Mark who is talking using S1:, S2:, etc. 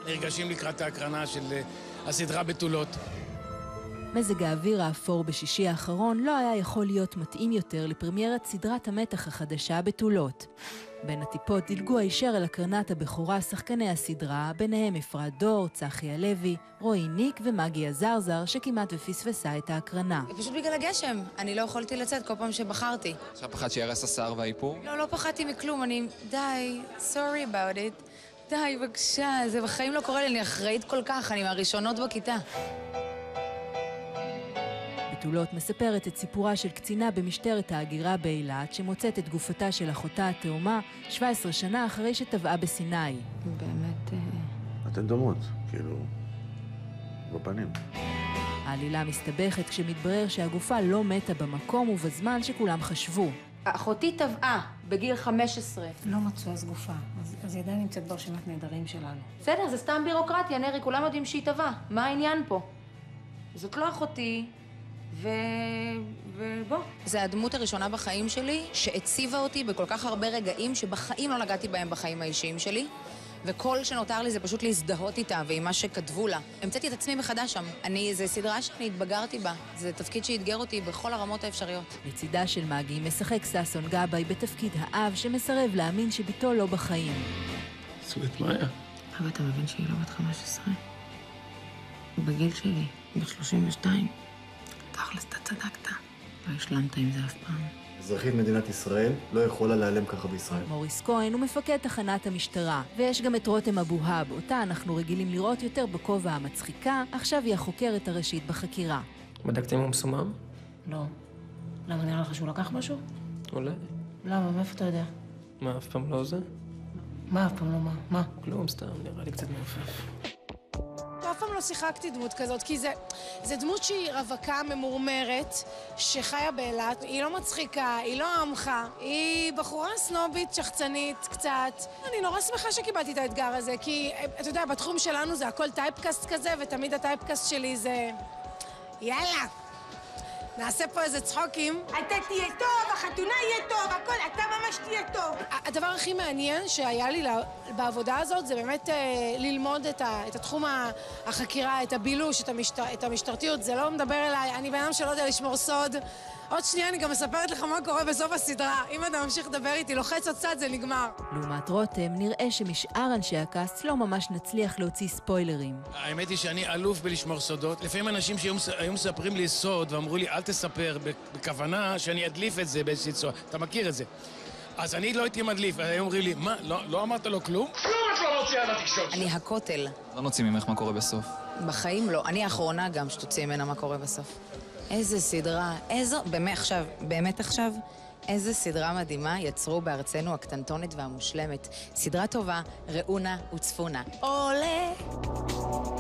S1: נרגשים לקראת ההקרנה של הסדרה בתולות.
S2: מזג האוויר האפור בשישי האחרון לא היה יכול להיות מתאים יותר לפרמיירת סדרת המתח החדשה בתולות. בין הטיפות דילגו הישר אל הקרנת הבכורה שחקני הסדרה, ביניהם אפרת דור, צחי הלוי, רועי ניק ומגי הזרזר שכמעט ופספסה את ההקרנה.
S3: פשוט בגלל הגשם, אני לא יכולתי לצאת כל פעם שבחרתי.
S4: עכשיו פחד שירס השר והאיפור?
S3: לא פחדתי מכלום, די, sorry about it. די, בבקשה, זה בחיים לא קורה לי, אני אחראית כל כך, אני מהראשונות בכיתה.
S2: בתולות מספרת את סיפורה של קצינה במשטרת ההגירה באילת שמוצאת את גופתה של אחותה התאומה 17 שנה אחרי שטבעה בסיני.
S3: באמת...
S5: אתן דומות, כאילו, בפנים.
S2: העלילה מסתבכת כשמתברר שהגופה לא מתה במקום ובזמן שכולם חשבו.
S3: אחותי טבעה בגיל 15.
S6: לא מצאו אז גופה, אז היא עדיין נמצאת ברשימת נהדרים שלנו.
S3: בסדר, זה סתם בירוקרטיה, נרי, כולם יודעים שהיא טבעה. מה העניין פה? זאת לא אחותי, ובוא. זה הדמות הראשונה בחיים שלי שהציבה אותי בכל כך הרבה רגעים שבחיים לא נגעתי בהם בחיים האישיים שלי, וכל שנותר לי זה פשוט להזדהות איתה ועם מה שכתבו לה. המצאתי את עצמי מחדש שם. זו סדרה שאני התבגרתי בה. זה תפקיד שהתגר אותי בכל הרמות האפשריות.
S2: לצידה של מגי משחק ששון גבאי בתפקיד האב שמסרב להאמין שביתו לא בחיים.
S1: סווית מאיה.
S6: אבל אתה מבין שהיא לא בת 15? בגיל שלי, ב-32. תכלס, אתה צדקת. לא השלמת עם זה אף פעם.
S5: אזרחית מדינת ישראל לא יכולה להיעלם ככה בישראל.
S2: מוריס כהן הוא מפקד תחנת המשטרה, ויש גם את רותם אבוהב, אותה אנחנו רגילים לראות יותר בכובע המצחיקה, עכשיו היא החוקרת הראשית בחקירה.
S7: בדקתם אם הוא מסומם?
S6: לא. למה, נראה לך שהוא לקח משהו?
S7: אולי.
S6: למה, מאיפה אתה יודע?
S7: מה, אף פעם לא זה?
S6: מה אף פעם לא מה? מה?
S7: כלום, סתם, נראה לי קצת מעופף.
S8: אף פעם לא שיחקתי דמות כזאת, כי זה דמות שהיא רווקה ממורמרת, שחיה באילת. היא לא מצחיקה, היא לא עמך, היא בחורה סנובית, שחצנית קצת. אני נורא שמחה שקיבלתי את האתגר הזה, כי אתה יודע, בתחום שלנו זה הכל טייפקאסט כזה, ותמיד הטייפקאסט שלי זה... יאללה, נעשה פה איזה צחוקים.
S9: אתה תהיה טוב, החתונה יהיה טוב, הכל, אתה ממש תהיה טוב.
S8: הדבר הכי מעניין שהיה לי בעבודה הזאת זה באמת ללמוד את התחום החקירה, את הבילוש, את המשטרתיות. זה לא מדבר אליי, אני בן אדם שלא יודע לשמור סוד. עוד שנייה אני גם מספרת לך מה קורה בסוף הסדרה. אם אתה ממשיך לדבר איתי, לוחץ עוד צד, זה נגמר.
S2: לעומת רותם, נראה שמשאר אנשי הקאסט לא ממש נצליח להוציא ספוילרים.
S1: האמת היא שאני אלוף בלשמור סודות. לפעמים אנשים שהיו מספרים לי סוד ואמרו לי, אל תספר, בכוונה שאני אדליף את זה באיזושהי צורה. אתה מכיר את זה. אז אני לא הייתי מדליף, היו אומרים לי, מה, לא אמרת לו כלום? כלום את לא מוציאה לתקשורת.
S3: אני הכותל.
S4: לא נוציא ממך מה קורה בסוף.
S3: בחיים לא. אני האחרונה גם שתוציא ממנה מה קורה בסוף. איזה סדרה, באמת עכשיו, איזה סדרה מדהימה יצרו בארצנו הקטנטונת והמושלמת. סדרה טובה, ראונה וצפונה. עולה!